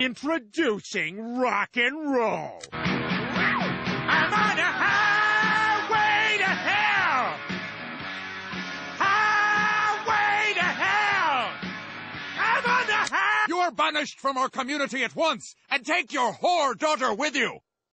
Introducing rock and roll. I'm on a highway to hell. Highway to hell. I'm on the You are banished from our community at once, and take your whore daughter with you.